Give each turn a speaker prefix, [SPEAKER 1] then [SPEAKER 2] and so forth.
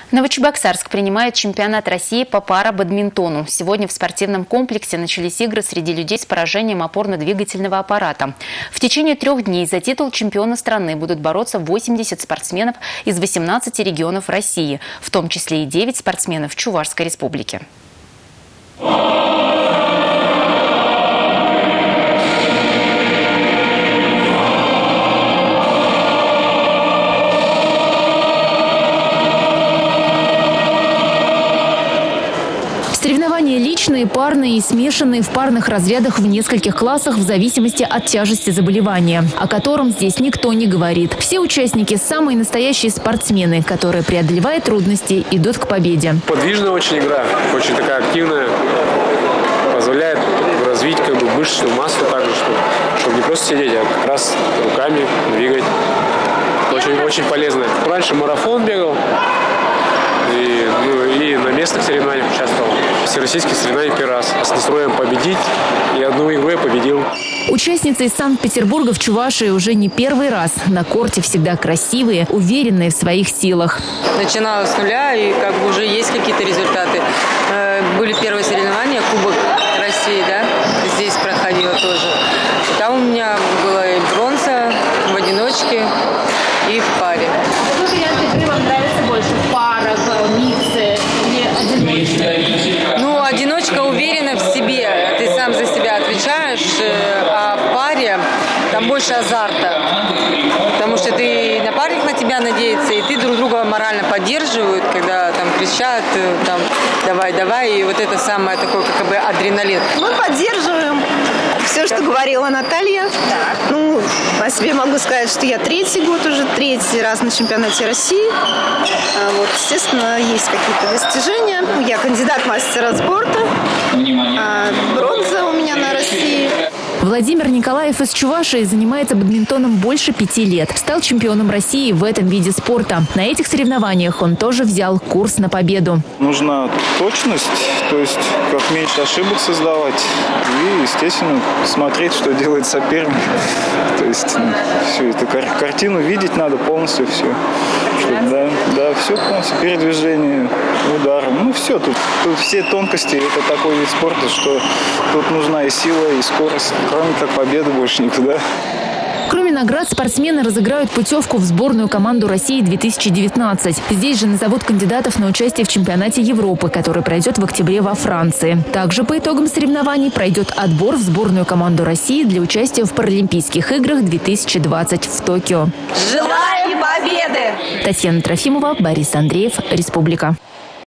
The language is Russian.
[SPEAKER 1] Новочебоксарск принимает чемпионат России по пара-бадминтону. Сегодня в спортивном комплексе начались игры среди людей с поражением опорно-двигательного аппарата. В течение 3 дней за титул чемпиона страны будут бороться 80 спортсменов из 18 регионов России, в том числе и 9 спортсменов Чувашской республики. Соревнования личные, парные и смешанные в парных разрядах в нескольких классах в зависимости от тяжести заболевания, о котором здесь никто не говорит. Все участники – самые настоящие спортсмены, которые, преодолевая трудности, идут к победе.
[SPEAKER 2] Подвижная очень игра, очень такая активная, позволяет развить мышечную массу также, чтобы не просто сидеть, а как раз руками двигать. Очень полезно. Раньше марафон бегал. И на местных соревнованиях участвовал. Всероссийские соревнования первый раз. С настроем победить. И одну игру я победил.
[SPEAKER 1] Участницы из Санкт-Петербурга в Чувашии уже не первый раз. На корте всегда красивые, уверенные в своих силах.
[SPEAKER 3] Начинала с нуля, и уже есть какие-то результаты. Были первые соревнования, Кубок России, да, здесь проходила тоже. Там у меня была и бронза в одиночке, и в паре.
[SPEAKER 1] Какой вариант игры вам нравится больше? Пара, миксы или одиночка?
[SPEAKER 3] Одиночка уверена в себе. Ты сам за себя отвечаешь, а в паре там больше азарта. Потому что ты напарник на тебя надеется, и ты друг друга морально поддерживают, когда там кричат, там, давай, и вот это самое такое, адреналин.
[SPEAKER 4] Мы поддерживаем все, что говорила Наталья. О себе могу сказать, что я 3-й год уже, 3-й раз на чемпионате России. Естественно, есть какие-то достижения. Я кандидат мастера спорта. Бронза у меня на России.
[SPEAKER 1] Владимир Николаев из Чувашии занимается бадминтоном больше 5 лет. Стал чемпионом России в этом виде спорта. На этих соревнованиях он тоже взял курс на победу.
[SPEAKER 5] Нужна точность, то есть как меньше ошибок создавать. И, естественно, смотреть, что делает соперник. То есть всю эту картину видеть надо полностью все. Все полностью. Передвижение, удар. Все. Тут все тонкости. Это такой вид спорта, что тут нужна и сила, и скорость. Кроме как победы больше никуда.
[SPEAKER 1] Кроме наград, спортсмены разыграют путевку в сборную команду России 2019. Здесь же назовут кандидатов на участие в чемпионате Европы, который пройдет в октябре во Франции. Также по итогам соревнований пройдет отбор в сборную команду России для участия в Паралимпийских играх 2020 в Токио.
[SPEAKER 4] Желаем победы!
[SPEAKER 1] Татьяна Трофимова, Борис Андреев, Республика.